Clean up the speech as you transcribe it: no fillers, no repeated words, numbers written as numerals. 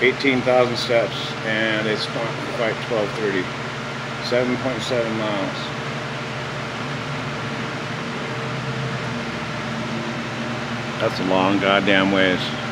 18,000 steps, and it's going to fight 1230. 7.7 miles. That's a long goddamn ways.